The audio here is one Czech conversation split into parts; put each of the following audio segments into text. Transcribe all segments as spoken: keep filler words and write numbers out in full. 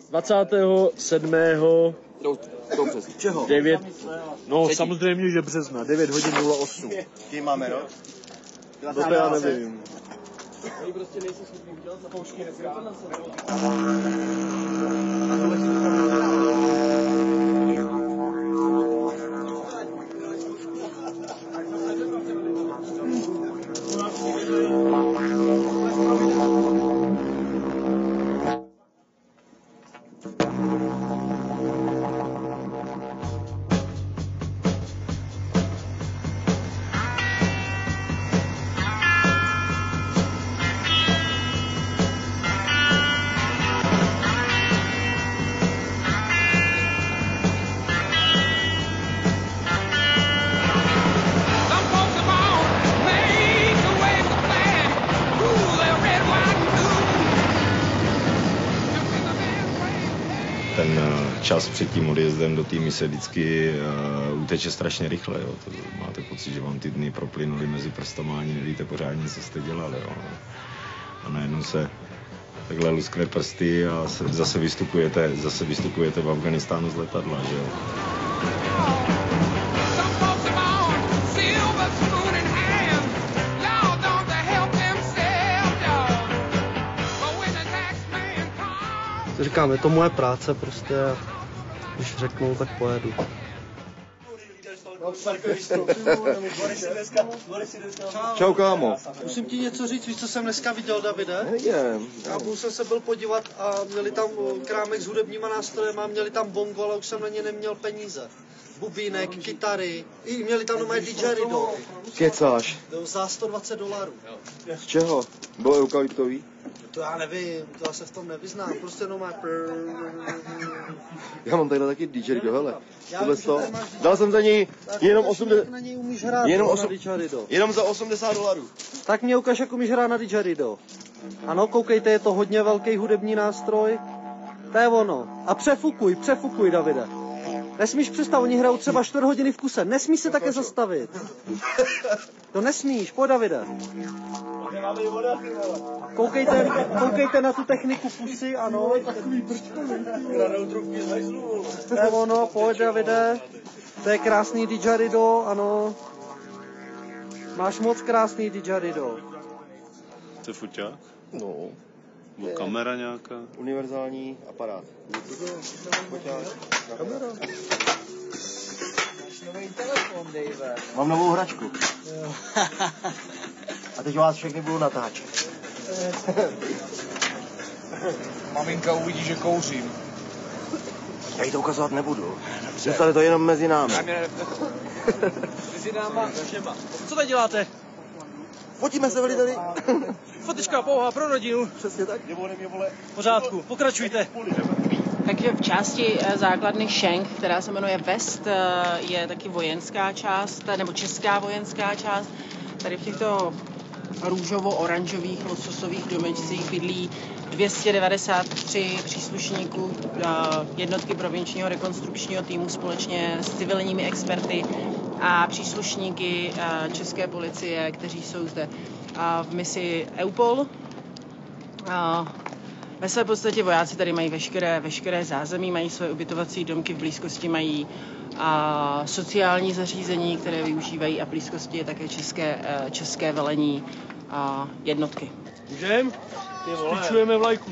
dvacátého sedmého Čeho? devět, no třetí. Samozřejmě, že března, devět hodin nula osm. Kdy máme rok? No to já nevím. Oni prostě nejsou schopni udělat zapoušky dneska. Čas před tím odjezdem do té mise vždycky uh, uteče strašně rychle. Jo. To máte pocit, že vám ty dny proplynuly mezi prstama, ani nevíte pořádně, co jste dělali. Jo. A najednou se takhle luskne prsty a se, zase, vystupujete, zase vystupujete v Afganistánu z letadla. Že jo. Říkám, je to moje práce prostě, když řeknou, tak pojedu. Čau, kámo. Musím ti něco říct, víš, co jsem dneska viděl, Davide? Je. Já jsem se byl podívat a měli tam krámek s hudebníma nástrojema, měli tam bongo, ale už jsem na ně neměl peníze. Bubínek, kytary, i měli tam nové didgeridoo. Kecáš. Za sto dvacet dolarů. Z čeho? Bylo eukalyptový? To já nevím, to já se v tom nevyznám, prostě jenom má... Já mám tadyhle taky didgeridoo, hele. Tohle to. Dal jsem za něj jenom osmdesát... Na něj umíš hrát, jenom, na osm... didgeridoo. jenom za osmdesát dolarů. Tak mě ukaž, jak umíš hrát na didgeridoo. Ano, koukejte, je to hodně velký hudební nástroj. To je ono. A přefukuj, přefukuj, Davide. Nesmíš přestat, oni hrajou třeba čtvrt hodiny v kuse. Nesmíš se také zastavit. To nesmíš, pojď, Davide. Koukejte, koukejte na tu techniku pusy, ano. To je ono, pojď, Davide. To je krásný didgeridoo, ano. Máš moc krásný didgeridoo. To je fuťák? No. Nebo kamera nějaká? Univerzální aparát. Kamera. Máš nový telefon, Dave. Mám novou hračku. A teď vás všechny budu natáčet. Maminka uvidí, že kouřím. Já jí to ukazovat nebudu. Zůstane to jenom mezi námi. Mezi náma, všema. Co tady děláte? Fotíme se, veli tady. Fotička pouhá pro rodinu. Přesně tak. V pořádku, pokračujte. Takže v části základny Schenk, která se jmenuje West, je taky vojenská část, nebo česká vojenská část. Tady v těchto růžovo-oranžových lososových domečcích bydlí dvě stě devadesát tři příslušníků jednotky provinčního rekonstrukčního týmu společně s civilními experty a příslušníky české policie, kteří jsou zde v misi EUPOL. Ve své podstatě vojáci tady mají veškeré, veškeré zázemí, mají své ubytovací domky, v blízkosti mají a, sociální zařízení, které využívají a v blízkosti je také české, české velení a jednotky. Můžem? Styčujeme vlajku.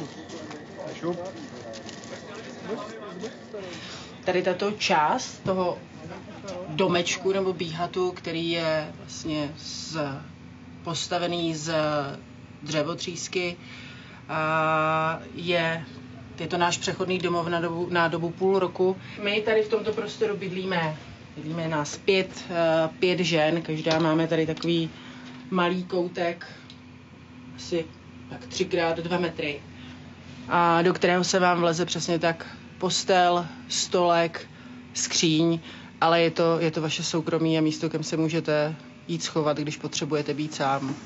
Tady tato část toho domečku nebo bíhatu, který je vlastně z, postavený z dřevotřísky, a je, je to náš přechodný domov na dobu, na dobu půl roku. My tady v tomto prostoru bydlíme, bydlíme nás pět, pět žen, každá máme tady takový malý koutek, asi tak třikrát dva metry, a do kterého se vám vleze přesně tak postel, stolek, skříň, ale je to, je to vaše soukromí a místo, kam se můžete jít schovat, když potřebujete být sám.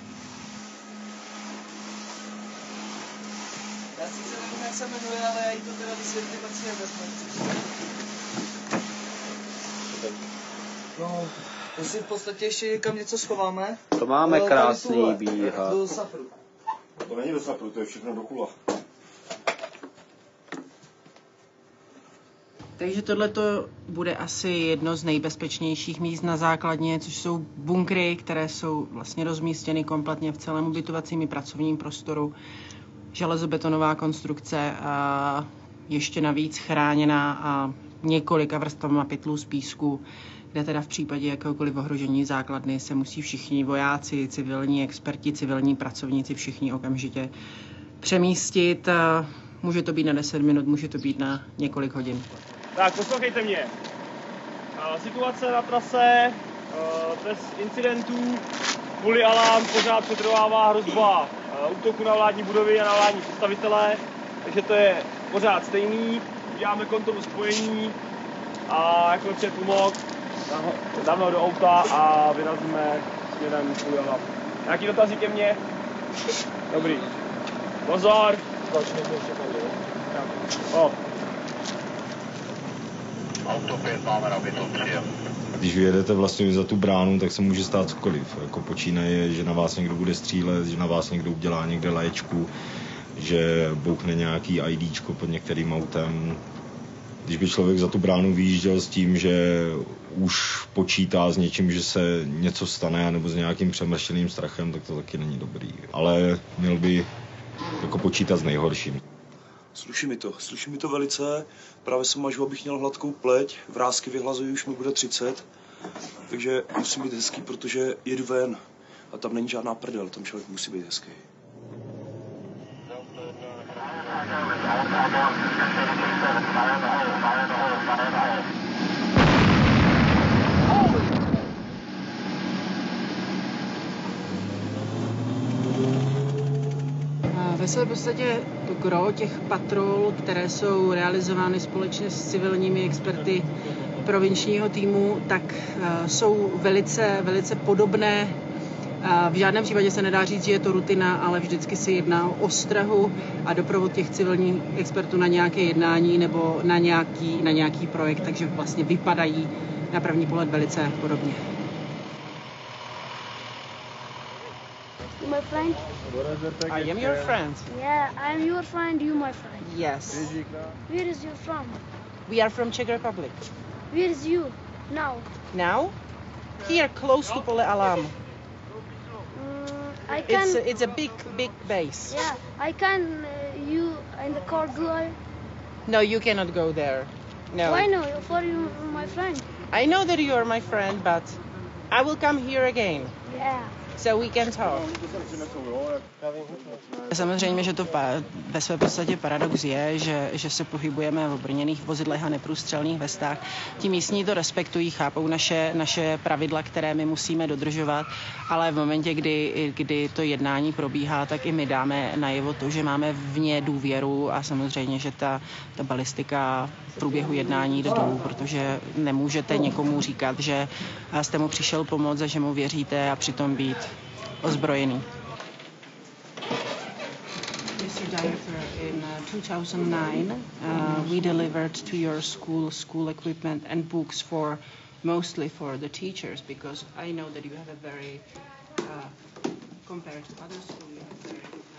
Já si nevím, jak se jmenuje, ale já jí to teda vysvětlím, ať si nevezme. No, to si v podstatě ještě někam něco schováme. To máme krásný bíhat. Do safru. To není do sapru, to je všechno do kula. Takže tohleto bude asi jedno z nejbezpečnějších míst na základně, což jsou bunkry, které jsou vlastně rozmístěny kompletně v celém ubytovacím i pracovním prostoru. Železobetonová konstrukce a ještě navíc chráněná a několika vrstvama pytlů z písku, kde teda v případě jakéhokoliv ohrožení základny se musí všichni vojáci, civilní experti, civilní pracovníci všichni okamžitě přemístit. Může to být na deset minut, může to být na několik hodin. Tak, poslouchejte mě. Situace na trase, bez incidentů, kvůli alarm pořád přetrvává hrozba útoku na vládní budovy a na vládní představitele, takže to je pořád stejný. Děláme kontrolu spojení a jako přijde pomok, dáme ho do auta a vyrazíme směrem kvůli alarm. Nějaký dotazy ke mně? Dobrý. Pozor! O. Auto pět máme nabito, přijem. Když vyjedete vlastně za tu bránu, tak se může stát cokoliv. Jako počínaje, že na vás někdo bude střílet, že na vás někdo udělá někde léčku, že bouchne nějaký IDčko pod některým autem. Když by člověk za tu bránu vyjížděl s tím, že už počítá s něčím, že se něco stane, nebo s nějakým přemrštěným strachem, tak to taky není dobrý. Ale měl by jako počítat s nejhorším. Sluší mi to, sluší mi to velice. Právě jsem mažu, abych měl hladkou pleť, vrásky vyhlazují, už mi bude třicet. Takže musím být hezký, protože jedu ven a tam není žádná prdel, tam člověk musí být hezký. Ve své podstatě to gro těch patrol, které jsou realizovány společně s civilními experty provinčního týmu, tak uh, jsou velice, velice podobné. Uh, v žádném případě se nedá říct, že je to rutina, ale vždycky se jedná o ostrahu a doprovod těch civilních expertů na nějaké jednání nebo na nějaký, na nějaký projekt, takže vlastně vypadají na první pohled velice podobně. My friend? I am your friend. Yeah, I am your friend, you my friend. Yes. Where is you from? We are from Czech Republic. Where is you now? Now? Here, close to Pole Alarm. Mm, I can... It's a, it's a big, big base. Yeah, I can, uh, you in the car go. No, you cannot go there. No. Why no? For you, my friend. I know that you are my friend, but I will come here again. Yeah. So we can talk. Samozřejmě, že to ve své podstatě paradox je, že, že se pohybujeme v obrněných vozidlech a neprůstřelných vestách. Ti místní to respektují, chápou naše, naše pravidla, které my musíme dodržovat, ale v momentě, kdy, kdy to jednání probíhá, tak i my dáme najevo to, že máme v ně důvěru a samozřejmě, že ta, ta balistika v průběhu jednání jde dolů, protože nemůžete někomu říkat, že jste mu přišel pomoct a že mu věříte a přitom být ozbrojený. mister Director, in uh, two thousand nine, uh, we delivered to your school school equipment and books for mostly for the teachers, because I know that you have a very, uh, compared to other schools, you have very good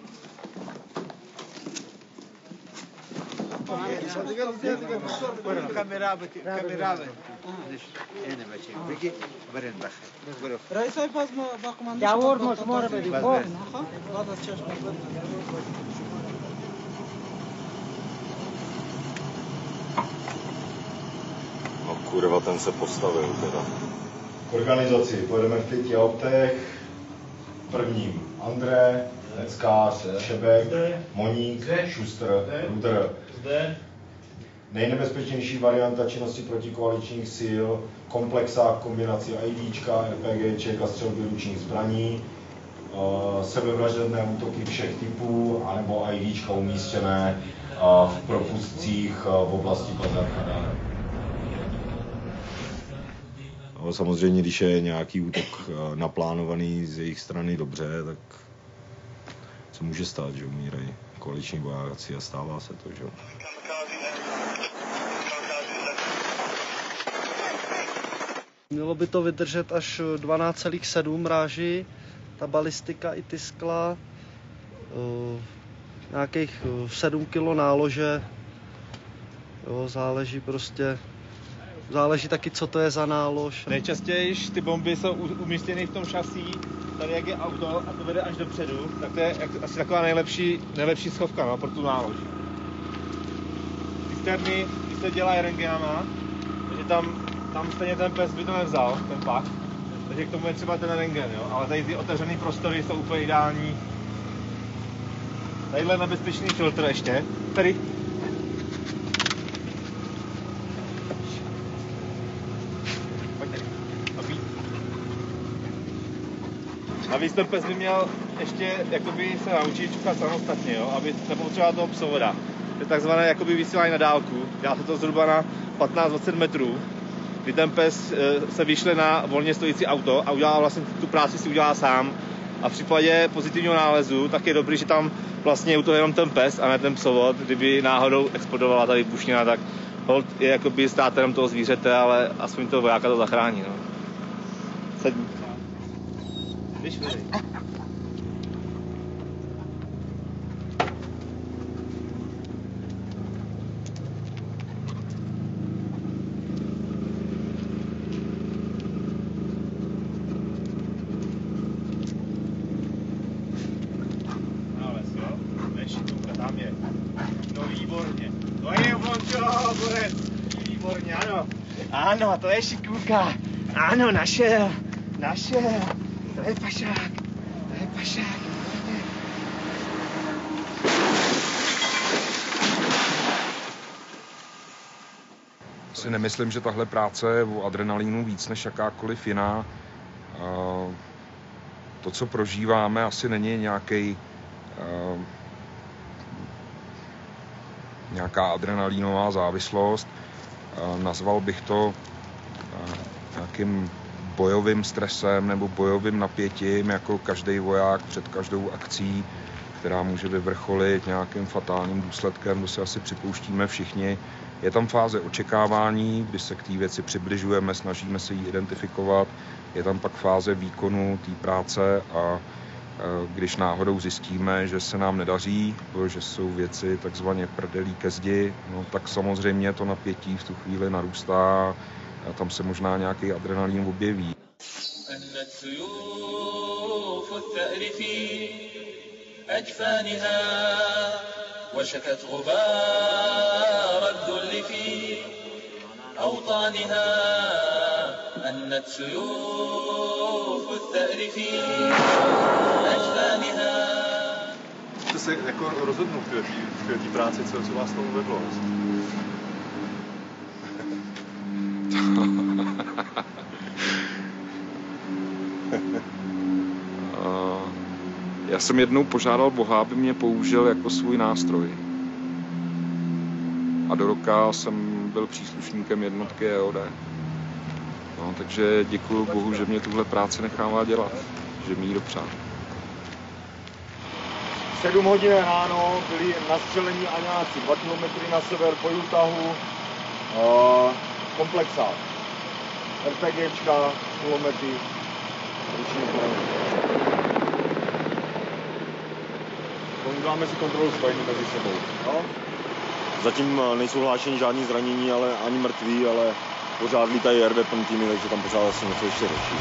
No kurva, ten se postavil teda. K organizaci pojedeme v pěti autech. Prvním André, Neckář, Šebek, Moník, Šustr, Rudr. Nejnebezpečnější varianta činnosti protikoaličních sil, komplexák kombinací IDčka, RPGček a střelby ručních zbraní, sebevražedné útoky všech typů, anebo IDčka umístěné v propustcích v oblasti Bazarka. No, samozřejmě, když je nějaký útok naplánovaný z jejich strany dobře, tak se může stát, že umírají koaliční vojáci a stává se to, že jo. Mělo by to vydržet až dvanáct celá sedm ráží, ta balistika i ty skla, uh, nějakých sedm kilo nálože, Jo, záleží prostě, záleží taky, co to je za nálož. Nejčastěji ty bomby jsou umístěny v tom šasí, tady jak je auto a to vede až dopředu, tak to je asi taková nejlepší, nejlepší schovka, no, pro tu nálož. Cisterny, když se dělají rengeama, takže tam, tam stejně ten pes by to nevzal, ten pak, takže k tomu je třeba ten rengen, jo, ale tady ty otevřené prostory jsou úplně ideální. Tadyhle nebezpečný filtr ještě, tady. Navíc ten pes by měl ještě jakoby se naučit čuchat samostatně, jo, aby nepotřeboval toho psovoda. To je takzvané jakoby vysílání na dálku. Dělá se to zhruba na patnáct dvacet metrů, kdy ten pes se vyšle na volně stojící auto a udělá vlastně tu práci si udělá sám. A v případě pozitivního nálezu tak je dobrý, že tam vlastně je u toho jenom ten pes a ne ten psovod. Kdyby náhodou explodovala ta výbušnina, tak hold je jakoby státem toho zvířete, ale aspoň toho vojáka to zachrání. No. Sedí. Když vy. Ano, to je šikůvka. Ano, našel. Našel. To je pašák. To je pašák. Si nemyslím, že tahle práce je o adrenalínu víc než jakákoliv jiná. To, co prožíváme, asi není nějaký nějaká adrenalínová závislost. Nazval bych to nějakým bojovým stresem nebo bojovým napětím, jako každý voják před každou akcí, která může vyvrcholit nějakým fatálním důsledkem, to si asi připouštíme všichni. Je tam fáze očekávání, kdy se k té věci přibližujeme, snažíme se ji identifikovat. Je tam pak fáze výkonu té práce a když náhodou zjistíme, že se nám nedaří, že jsou věci takzvaně prdelí ke zdi, no, tak samozřejmě to napětí v tu chvíli narůstá a tam se možná nějaký adrenalin objeví. أنت سيوف الثأر في أجفانها. Jste se jako rozhodnout v té práci, co, co vás tomu vedlo? Já jsem jednou požádal Boha, aby mě použil jako svůj nástroj. A do roka jsem byl příslušníkem jednotky E O D. No, takže děkuju Bohu, že mě tuhle práci nechává dělat, že mi ji dopřál. sedm hodin ráno byli nastřelení Aňáci, dva kilometry na sever po Utahu, uh, komplexák, RPGčka, kulomety, Uděláme si kontrolu spojení mezi sebou. No? Zatím nejsou hlášeni žádný zranění, ale ani mrtví, ale pořád lítají R V týmy, takže tam pořád asi něco ještě řeší.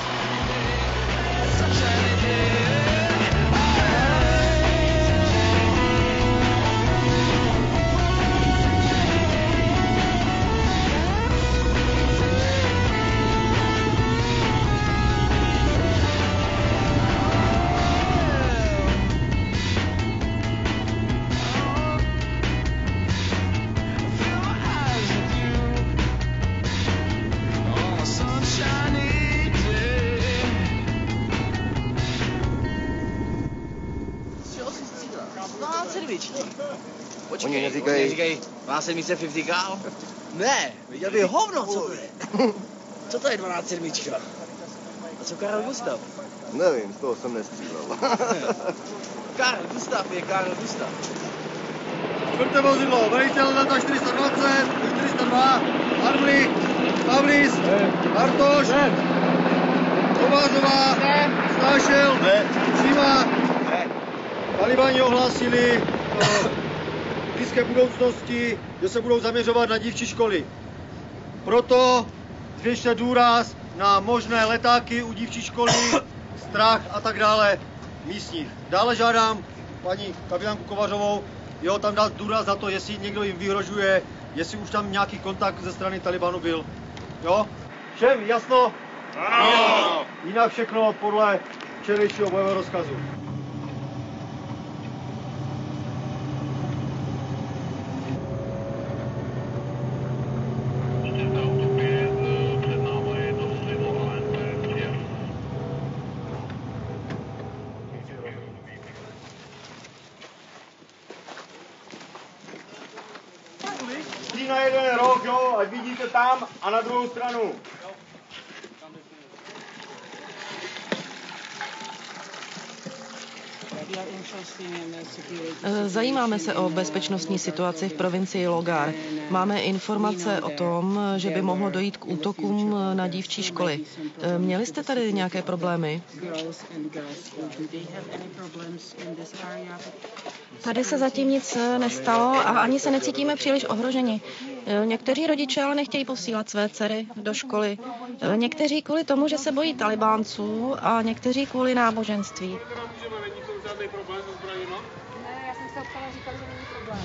Počkej, oni neříkají... Oni říkají, má sedmice padesát ká? Ne, viděl by hovno, co to je? Co to je dvanáct sedmička? A co Karel Gustav? Nevím, z toho jsem nestřílel. Karel Gustav je Karel Gustav. Čtvrté vozidlo, velitel Delta čtyři sta dvacet, čtyři sta dva, Harmlík, Pavlis, Bartoš, Kovářová, Stášel, Zima. Talibani ohlásili blízké blízké budoucnosti, že se budou zaměřovat na dívčí školy. Proto zvětšte důraz na možné letáky u dívčí školy, strach a tak dále místních. Dále žádám paní kapitánku Kovařovou, jo, tam dát důraz na to, jestli někdo jim vyhrožuje, jestli už tam nějaký kontakt ze strany Talibanu byl. Jo? Všem jasno? Ano! Jinak všechno podle včerejšího bojového rozkazu. Na jeden roh, jo, ať vidíte tam a na druhou stranu. Zajímáme se o bezpečnostní situaci v provincii Logar. Máme informace o tom, že by mohlo dojít k útokům na dívčí školy. Měli jste tady nějaké problémy? Tady se zatím nic nestalo a ani se necítíme příliš ohroženi. Někteří rodiče ale nechtějí posílat své dcery do školy. Někteří kvůli tomu, že se bojí talibánců a někteří kvůli náboženství. Ne, já jsem se optala, říkal, že není problém.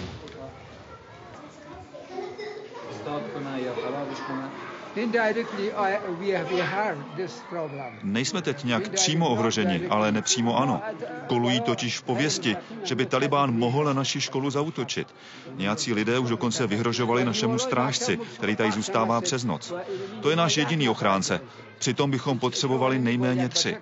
Nejsme teď nějak přímo ohroženi, ale nepřímo ano. Kolují totiž v pověsti, že by Talibán mohl na naši školu zaútočit. Nějací lidé už dokonce vyhrožovali našemu strážci, který tady zůstává přes noc. To je náš jediný ochránce. Přitom bychom potřebovali nejméně tři.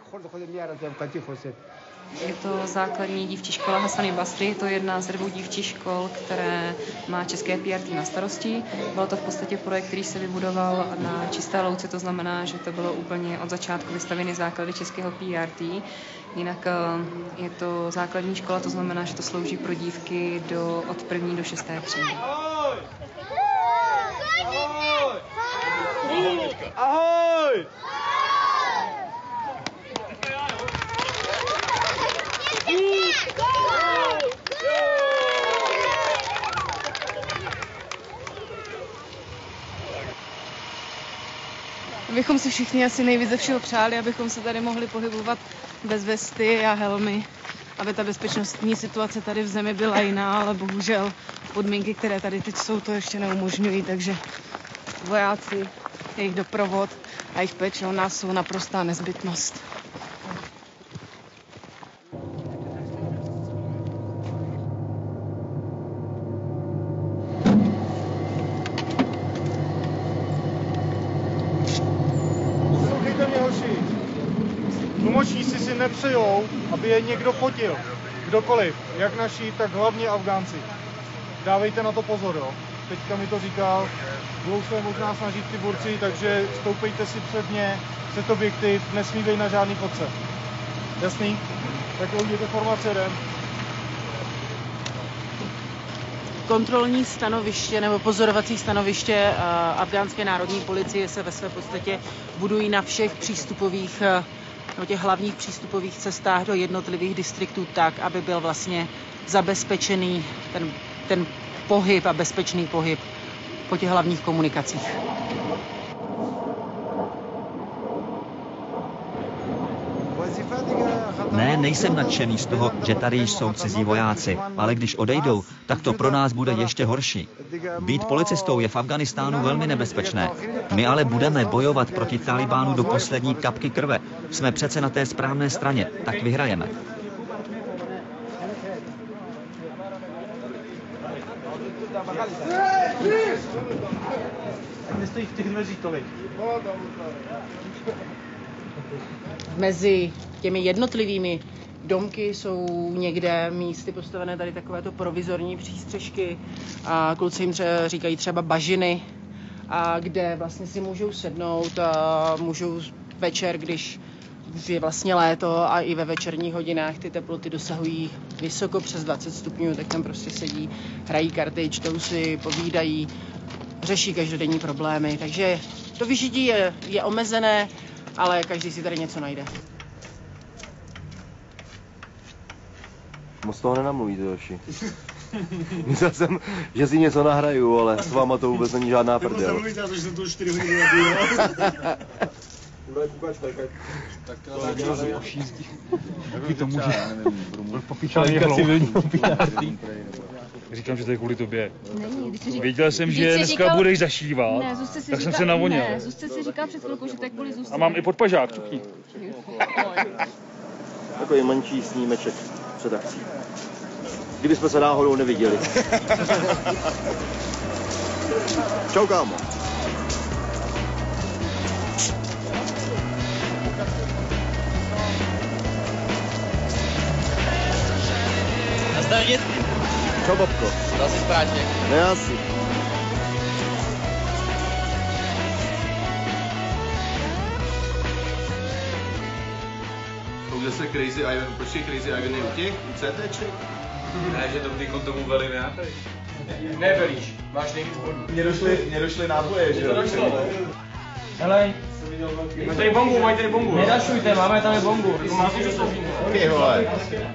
Je to základní dívčí škola Hasany Basry, je to jedna z dvou dívčích škol, které má české P R T na starosti. Byl to v podstatě projekt, který se vybudoval na Čisté louce, to znamená, že to bylo úplně od začátku vystavěny základy českého P R T. Jinak je to základní škola, to znamená, že to slouží pro dívky do, od první do šesté třídy. Ahoj! Ahoj! Ahoj! Bychom si všichni asi nejvíc ze všeho přáli, abychom se tady mohli pohybovat bez vesty a helmy, aby ta bezpečnostní situace tady v zemi byla jiná, ale bohužel podmínky, které tady teď jsou, to ještě neumožňují, takže vojáci, jejich doprovod a jejich péče o nás jsou naprostá nezbytnost. Tlumočníci si nepřejou, aby je někdo fotil. Kdokoliv, jak naši, tak hlavně Afgánci. Dávejte na to pozor, jo. Teďka mi to říkal, budou se možná snažit ty borci, takže stoupejte si před ně, před objektiv, nesmí být na žádný fotce. Jasný? Tak udělejte formace, jdem. Kontrolní stanoviště nebo pozorovací stanoviště afgánské národní policie se ve své podstatě budují na všech přístupových, no těch hlavních přístupových cestách do jednotlivých distriktů tak, aby byl vlastně zabezpečený ten, ten pohyb a bezpečný pohyb po těch hlavních komunikacích. Ne, nejsem nadšený z toho, že tady jsou cizí vojáci, ale když odejdou, tak to pro nás bude ještě horší. Být policistou je v Afghánistánu velmi nebezpečné. My ale budeme bojovat proti Talibánu do poslední kapky krve. Jsme přece na té správné straně, tak vyhrajeme. Nestojí v těch dveřích tolik. Mezi těmi jednotlivými domky jsou někde místy postavené tady takovéto provizorní přístřešky a kluci jim třeba říkají třeba bažiny, a kde vlastně si můžou sednout a můžou večer, když je vlastně léto a i ve večerních hodinách ty teploty dosahují vysoko přes dvacet stupňů, tak tam prostě sedí, hrají karty, čtou si, povídají, řeší každodenní problémy. Takže to vyžití je, je omezené, ale každý si tady něco najde. Moc toho nenamluvíte, Joši. Myslel jsem, že si něco nahraju, ale s váma to vůbec není žádná prdel. To že jsem tu čtyři hodiny nabíjel. Tak to dělá za pošízdí. Takový to může. Popíčaný civilní popíčářství. Říkám, že to je kvůli tobě. Není, říkal, věděl jsem, že dneska říkal, budeš zašívat, ne, si tak říkal, jsem se navoněl. Ne, Zuzce si říkal před chvilkou, že to je kvůli Zuzce. A mám i podpažák, čukni. Takový menší snímeček před akcí. Kdybychom se náhodou neviděli. Čau, kámo. Nazdar, dětky. Čau, babko. Dal jsi spráček? Ne, asi. Pouze se Crazy Ivan, počkej, Crazy Ivan je u těch, u CTček? Ne, že to ty tomu veli ne? Nevelíš, máš nejvíc bodů. Mně došly, mě došly náboje, že jo? Hele, máme tady bombu, mají tady bombu. Nedašujte, máme tady bombu. Ty vole.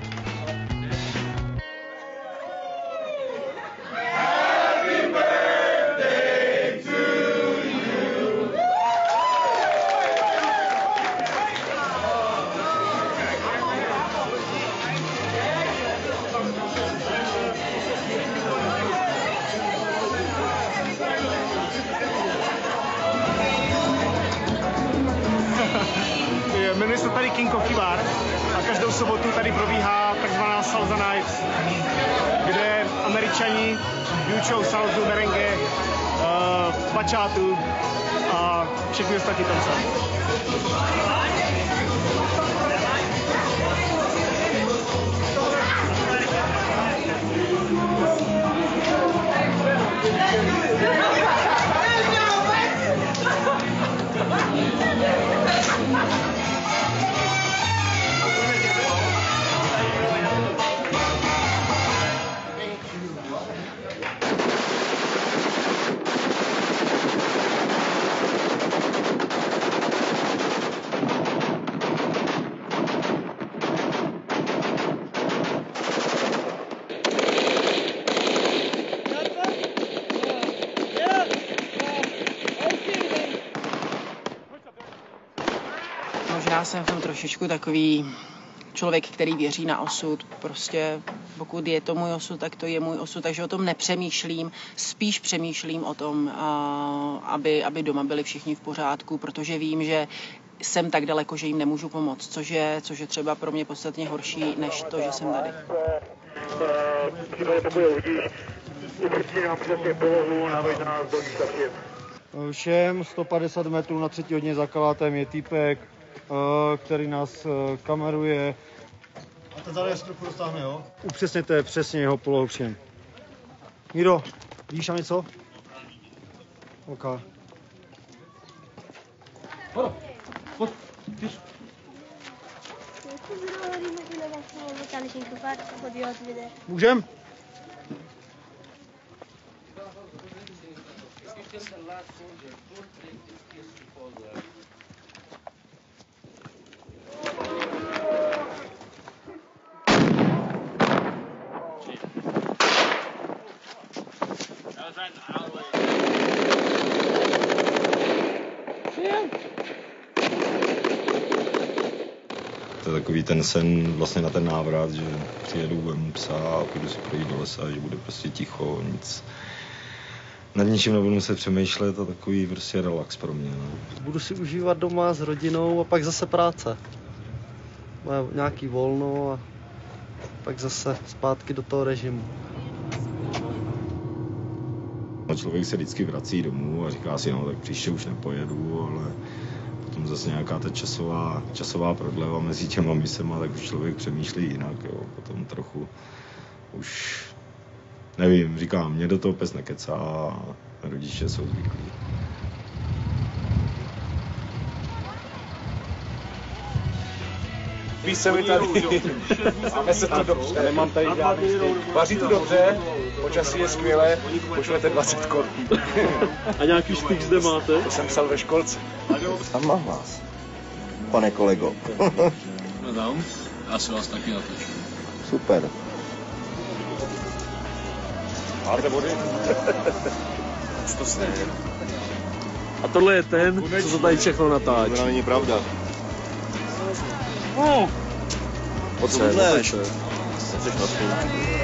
Jmenuje se tady King Coffee Bar a každou sobotu tady probíhá takzvaná Salsa Nights, kde Američani vyučují salsu, merengue, uh, bachatu a všechny ostatní tance. Možná jsem v tom trošičku takový člověk, který věří na osud. Prostě pokud je to můj osud, tak to je můj osud, takže o tom nepřemýšlím. Spíš přemýšlím o tom, aby, aby doma byli všichni v pořádku, protože vím, že jsem tak daleko, že jim nemůžu pomoct, což je, což je třeba pro mě podstatně horší, než to, že jsem tady. Všem sto padesát metrů na třetí hodině za kalátem je týpek, který nás kameruje. A ten zároveň trochu roztáhne, jo? Upřesněte přesně jeho polohu všem. Míro, víš tam něco? OK. Pojď, pojď, běž. Můžem? To je takový ten sen vlastně na ten návrat, že přijedu, vemu psa a půjdu si projít do lesa, že bude prostě ticho, nic. Nad ničím nebudu muset přemýšlet a takový prostě relax pro mě. No. Budu si užívat doma s rodinou a pak zase práce. Mám nějaký volno a pak zase zpátky do toho režimu. Člověk se vždycky vrací domů a říká si, no tak příště už nepojedu, ale potom zase nějaká ta časová, časová prodleva mezi těma misema, tak už člověk přemýšlí jinak, jo. Potom trochu už, nevím, říkám, mě do toho pes nekecá a rodiče jsou zvyklí. Líbí se mi tady, máme se to dobře, nemám tady žádný styk. Vaří to dobře, počasí je skvělé, pošlete dvacet korun. A nějaký styk zde máte? To jsem psal ve školce. Tam mám vás, pane kolego. No dám, já si vás taky natočím. Super. Máte vody? Už to se. A tohle je ten, co se tady všechno natáčí. To není pravda. No. Pojď sem, pojď sem. Jsi na